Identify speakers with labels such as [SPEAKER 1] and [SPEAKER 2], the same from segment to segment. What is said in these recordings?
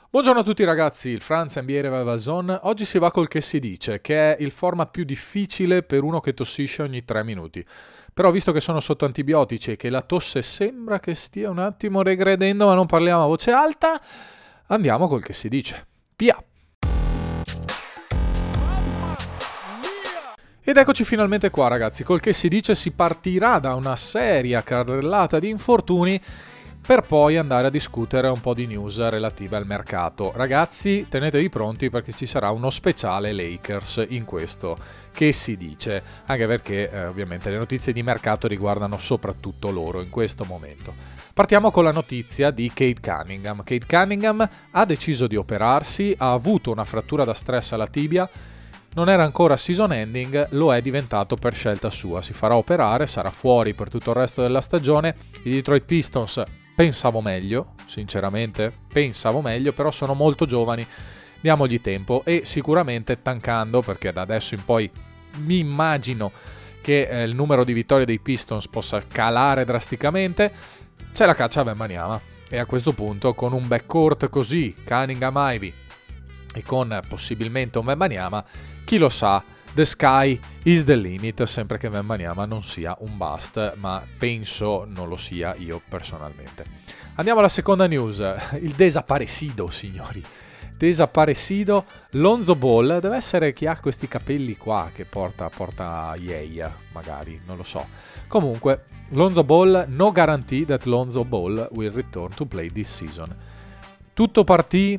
[SPEAKER 1] Buongiorno a tutti ragazzi, il Franz NBA Revival Zone. Oggi si va col che si dice, che è il format più difficile per uno che tossisce ogni 3 minuti. Però visto che sono sotto antibiotici e che la tosse sembra che stia un attimo regredendo, ma non parliamo a voce alta, andiamo col che si dice. Via! Ed eccoci finalmente qua ragazzi, col che si dice si partirà da una seria carrellata di infortuni per poi andare a discutere un po' di news relative al mercato. Ragazzi, tenetevi pronti perché ci sarà uno speciale Lakers in questo che si dice, anche perché ovviamente le notizie di mercato riguardano soprattutto loro in questo momento. Partiamo con la notizia di Cade Cunningham. Cade Cunningham ha deciso di operarsi, ha avuto una frattura da stress alla tibia, non era ancora season ending, lo è diventato per scelta sua. Si farà operare, sarà fuori per tutto il resto della stagione. I Detroit Pistons pensavo meglio, sinceramente, pensavo meglio, però sono molto giovani, diamogli tempo e sicuramente tankando, perché da adesso in poi mi immagino che il numero di vittorie dei Pistons possa calare drasticamente, c'è la caccia a Wembanyama e a questo punto con un backcourt così, Cunningham-Ivy e con possibilmente un Wembanyama, chi lo sa, the sky is the limit, sempre che Wembanyama non sia un bust, ma penso non lo sia io personalmente. Andiamo alla seconda news, il desaparecido, signori. Desaparecido, Lonzo Ball, deve essere chi ha questi capelli qua che porta Yeia, magari, non lo so. Comunque, Lonzo Ball, no guarantee that Lonzo Ball will return to play this season. Tutto partì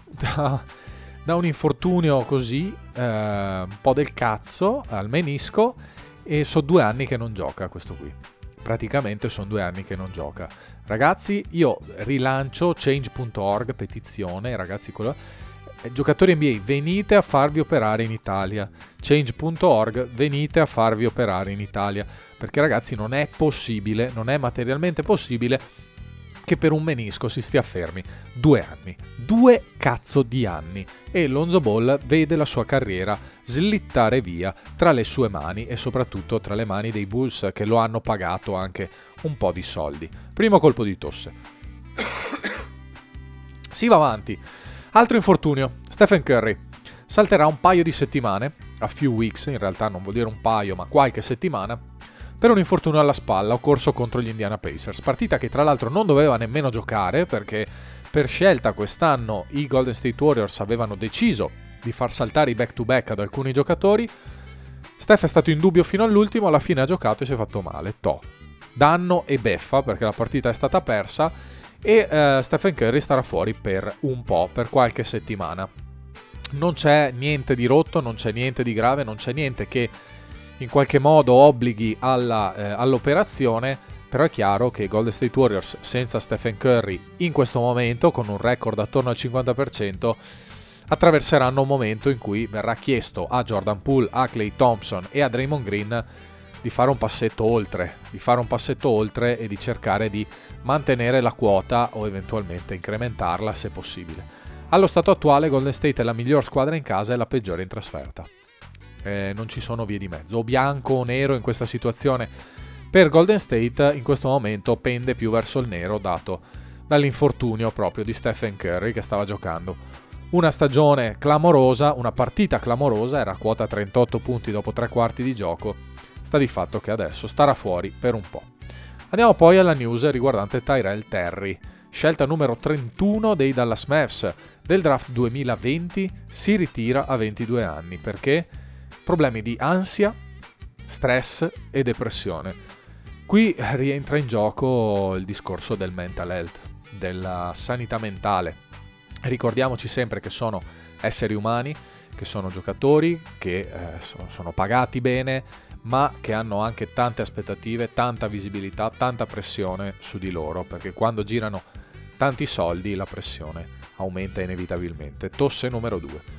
[SPEAKER 1] da un infortunio così, un po' del cazzo al menisco, e sono 2 anni che non gioca questo qui. Praticamente sono 2 anni che non gioca. Ragazzi, io rilancio change.org, petizione, ragazzi, giocatori NBA, venite a farvi operare in Italia. Change.org, venite a farvi operare in Italia. Perché ragazzi non è possibile, non è materialmente possibile che per un menisco si stia fermi 2 anni. 2 cazzo di anni. E Lonzo Ball vede la sua carriera slittare via tra le sue mani e soprattutto tra le mani dei Bulls che lo hanno pagato anche un po' di soldi. Primo colpo di tosse. Si va avanti. Altro infortunio. Stephen Curry salterà un paio di settimane, a few weeks, in realtà non vuol dire un paio ma qualche settimana, per un infortunio alla spalla occorso contro gli Indiana Pacers, partita che tra l'altro non doveva nemmeno giocare perché per scelta quest'anno i Golden State Warriors avevano deciso di far saltare i back-to-back ad alcuni giocatori. Steph è stato in dubbio fino all'ultimo, alla fine ha giocato e si è fatto male. Danno e beffa perché la partita è stata persa e Stephen Curry starà fuori per un po', per qualche settimana. Non c'è niente di rotto, non c'è niente di grave, non c'è niente che in qualche modo obblighi all'operazione, però è chiaro che i Golden State Warriors senza Stephen Curry in questo momento, con un record attorno al 50%, attraverseranno un momento in cui verrà chiesto a Jordan Poole, a Klay Thompson e a Draymond Green di fare un passetto oltre, e di cercare di mantenere la quota o eventualmente incrementarla se possibile. Allo stato attuale Golden State è la miglior squadra in casa e la peggiore in trasferta. Non ci sono vie di mezzo, o bianco o nero in questa situazione. Per Golden State in questo momento pende più verso il nero, dato dall'infortunio proprio di Stephen Curry che stava giocando una stagione clamorosa, una partita clamorosa, era a quota 38 punti dopo 3 quarti di gioco. Sta di fatto che adesso starà fuori per un po'. Andiamo poi alla news riguardante Tyrell Terry, scelta numero 31 dei Dallas Mavs del draft 2020, si ritira a 22 anni perché problemi di ansia, stress e depressione. Qui rientra in gioco il discorso del mental health, della sanità mentale. Ricordiamoci sempre che sono esseri umani, che sono giocatori, che sono pagati bene, ma che hanno anche tante aspettative, tanta visibilità, tanta pressione su di loro, perché quando girano tanti soldi la pressione aumenta inevitabilmente. Tosse numero 2.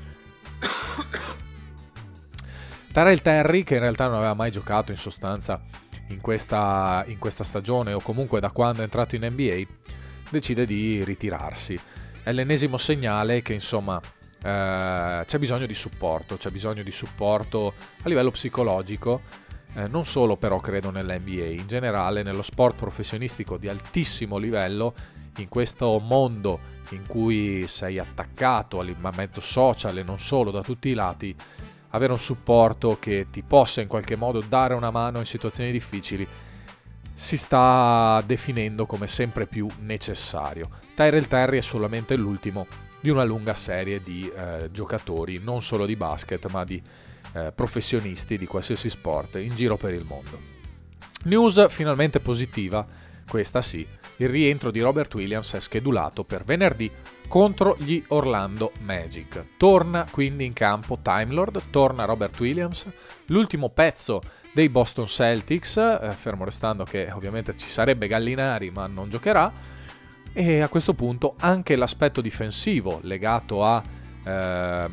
[SPEAKER 1] Tyrell Terry, che in realtà non aveva mai giocato in sostanza in questa stagione o comunque da quando è entrato in NBA, decide di ritirarsi. È l'ennesimo segnale che insomma c'è bisogno di supporto, a livello psicologico, non solo però credo nell'NBA, in generale nello sport professionistico di altissimo livello, in questo mondo in cui sei attaccato a mezzo social e non solo, da tutti i lati, avere un supporto che ti possa in qualche modo dare una mano in situazioni difficili si sta definendo come sempre più necessario. Tyrell Terry è solamente l'ultimo di una lunga serie di giocatori, non solo di basket, ma di professionisti di qualsiasi sport in giro per il mondo. News finalmente positiva, questa sì, il rientro di Robert Williams è schedulato per venerdì contro gli Orlando Magic. Torna quindi in campo Time Lord, torna Robert Williams, l'ultimo pezzo dei Boston Celtics, fermo restando che ovviamente ci sarebbe Gallinari ma non giocherà, e a questo punto anche l'aspetto difensivo legato alla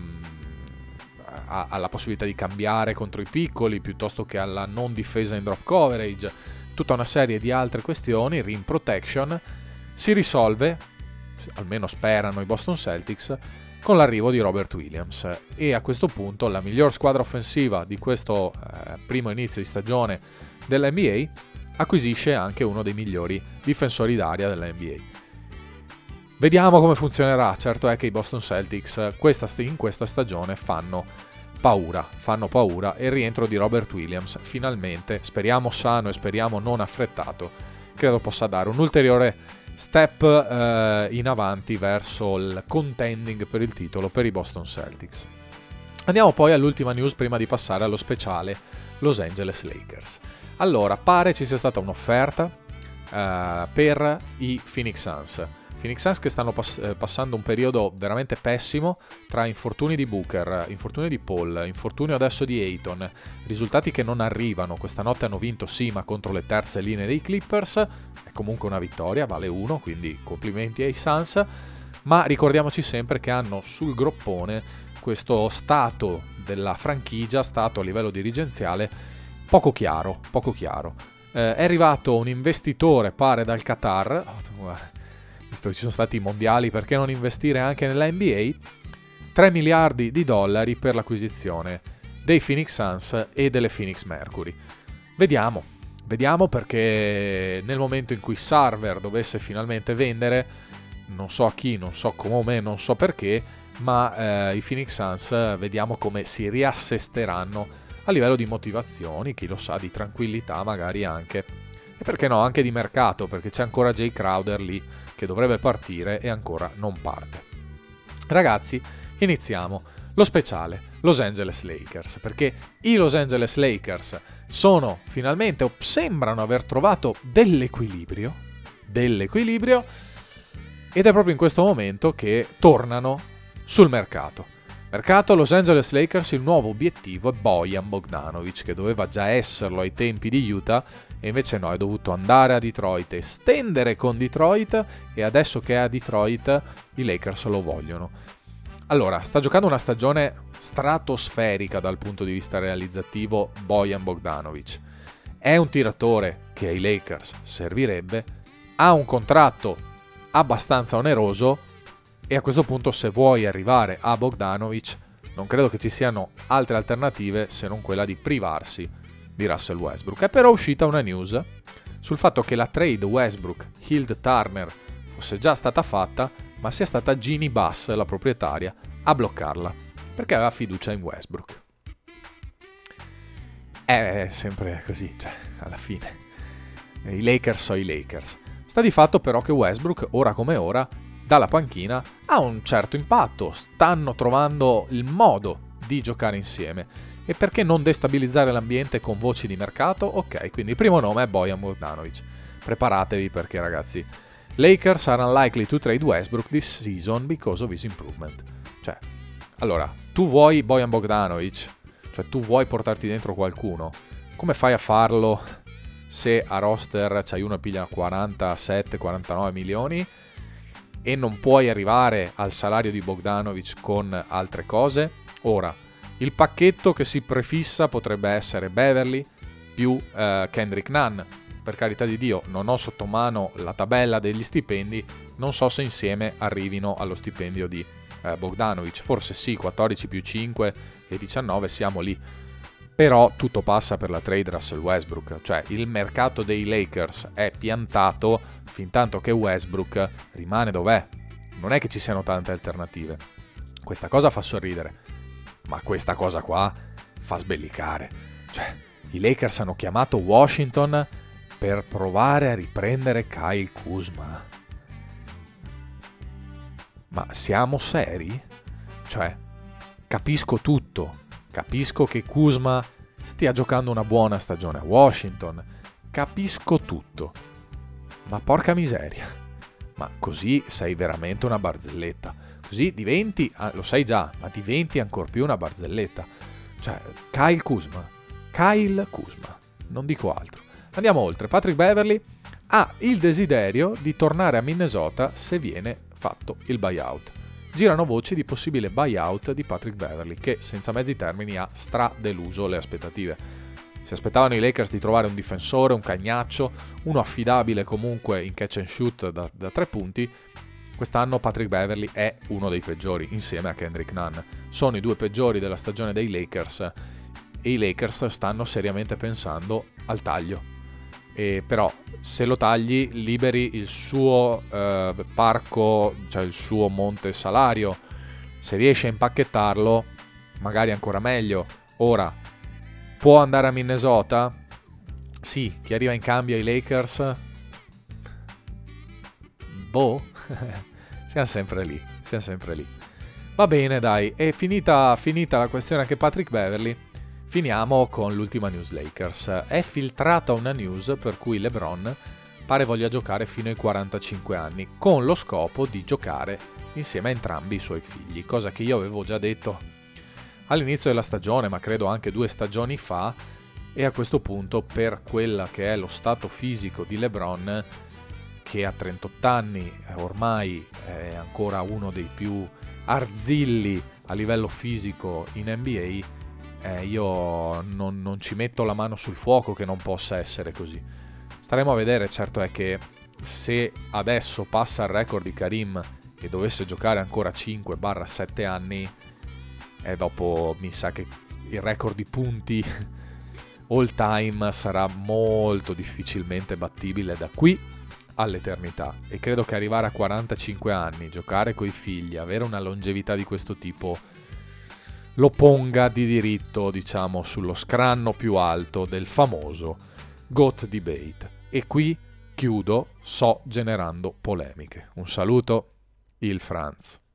[SPEAKER 1] possibilità di cambiare contro i piccoli piuttosto che alla non difesa in drop coverage, tutta una serie di altre questioni, rim protection, si risolve, almeno sperano i Boston Celtics, con l'arrivo di Robert Williams, e a questo punto la miglior squadra offensiva di questo primo inizio di stagione dell'NBA acquisisce anche uno dei migliori difensori d'area dell'NBA. Vediamo come funzionerà. Certo è che i Boston Celtics in questa stagione fanno paura, e il rientro di Robert Williams finalmente, speriamo sano e speriamo non affrettato, credo possa dare un ulteriore step in avanti verso il contending per il titolo per i Boston Celtics. Andiamo poi all'ultima news prima di passare allo speciale Los Angeles Lakers. Allora, pare ci sia stata un'offerta per i Phoenix Suns. Phoenix Suns che stanno passando un periodo veramente pessimo tra infortuni di Booker, infortuni di Paul, infortunio adesso di Ayton, risultati che non arrivano. Questa notte hanno vinto sì, ma contro le terze linee dei Clippers, è comunque una vittoria, vale 1, quindi complimenti ai Suns, ma ricordiamoci sempre che hanno sul groppone questo stato della franchigia, stato a livello dirigenziale poco chiaro. È arrivato un investitore, pare dal Qatar, visto che ci sono stati i mondiali, perché non investire anche nella NBA? 3 miliardi di dollari per l'acquisizione dei Phoenix Suns e delle Phoenix Mercury. Vediamo perché nel momento in cui Sarver dovesse finalmente vendere, non so a chi, non so come, non so perché, ma i Phoenix Suns vediamo come si riassesteranno a livello di motivazioni, chi lo sa, di tranquillità magari anche, e perché no, anche di mercato, perché c'è ancora Jay Crowder lì che dovrebbe partire e ancora non parte. Ragazzi, iniziamo lo speciale Los Angeles Lakers, perché i Los Angeles Lakers sono finalmente, o sembrano aver trovato dell'equilibrio, ed è proprio in questo momento che tornano sul mercato. Los Angeles Lakers, il nuovo obiettivo è Bojan Bogdanovic, che doveva già esserlo ai tempi di Utah, e invece no, è dovuto andare a Detroit e stendere con Detroit, e adesso che è a Detroit i Lakers lo vogliono. Allora, sta giocando una stagione stratosferica dal punto di vista realizzativo Bojan Bogdanovic. È un tiratore che ai Lakers servirebbe, ha un contratto abbastanza oneroso, e a questo punto, se vuoi arrivare a Bogdanovic, non credo che ci siano altre alternative se non quella di privarsi di Russell Westbrook. È però uscita una news sul fatto che la trade Westbrook-Hield-Turner fosse già stata fatta, ma sia stata Jeanie Buss, la proprietaria, a bloccarla, perché aveva fiducia in Westbrook. È sempre così, cioè, alla fine. I Lakers sono i Lakers. Sta di fatto però che Westbrook, ora come ora, dalla panchina ha un certo impatto, stanno trovando il modo di giocare insieme, e perché non destabilizzare l'ambiente con voci di mercato? Ok, quindi il primo nome è Bojan Bogdanovic. Preparatevi perché, ragazzi, Lakers are unlikely to trade Westbrook this season because of his improvement. Cioè, allora, tu vuoi Bojan Bogdanovic, cioè tu vuoi portarti dentro qualcuno, come fai a farlo se a roster c'hai uno che piglia 47-49 milioni e non puoi arrivare al salario di Bogdanovic con altre cose? Ora, il pacchetto che si prefissa potrebbe essere Beverly più Kendrick Nunn. Per carità di Dio, non ho sotto mano la tabella degli stipendi, non so se insieme arrivino allo stipendio di Bogdanovic. Forse sì, 14 più 5 e 19, siamo lì. Però tutto passa per la trade Russell Westbrook, cioè il mercato dei Lakers è piantato fin tanto che Westbrook rimane dov'è. non è che ci siano tante alternative. Questa cosa fa sorridere, ma questa cosa qua fa sbellicare. Cioè, i Lakers hanno chiamato Washington per provare a riprendere Kyle Kuzma. Ma siamo seri? Cioè, capisco tutto. Capisco che Kuzma stia giocando una buona stagione a Washington. Capisco tutto. Ma porca miseria. Ma così sei veramente una barzelletta. Così diventi, lo sai già, ma diventi ancor più una barzelletta. Cioè, Kyle Kuzma, non dico altro. Andiamo oltre. Patrick Beverley ha il desiderio di tornare a Minnesota se viene fatto il buyout. Girano voci di possibile buyout di Patrick Beverley, che senza mezzi termini ha stradeluso le aspettative. Si aspettavano i Lakers di trovare un difensore, un cagnaccio, uno affidabile comunque in catch and shoot da 3 punti. Quest'anno Patrick Beverley è uno dei peggiori, insieme a Kendrick Nunn. Sono i 2 peggiori della stagione dei Lakers e i Lakers stanno seriamente pensando al taglio. Però se lo tagli liberi il suo parco, cioè il suo monte salario. Se riesci a impacchettarlo, magari ancora meglio. Ora, può andare a Minnesota? Sì. Chi arriva in cambio ai Lakers? Boh. Siamo sempre lì. Va bene, dai. È finita la questione anche Patrick Beverley. Finiamo con l'ultima news Lakers. È filtrata una news per cui LeBron pare voglia giocare fino ai 45 anni, con lo scopo di giocare insieme a entrambi i suoi figli, cosa che io avevo già detto all'inizio della stagione, ma credo anche 2 stagioni fa, e a questo punto, per quella che è lo stato fisico di LeBron, che a 38 anni ormai è ancora uno dei più arzilli a livello fisico in NBA, io non ci metto la mano sul fuoco che non possa essere così. Staremo a vedere. Certo è che se adesso passa il record di Karim e dovesse giocare ancora 5-7 anni, dopo mi sa che il record di punti all time sarà molto difficilmente battibile da qui all'eternità, e credo che arrivare a 45 anni, giocare coi figli, avere una longevità di questo tipo lo ponga di diritto, diciamo, sullo scranno più alto del famoso GOAT debate. E qui chiudo, generando polemiche. Un saluto, il Franz.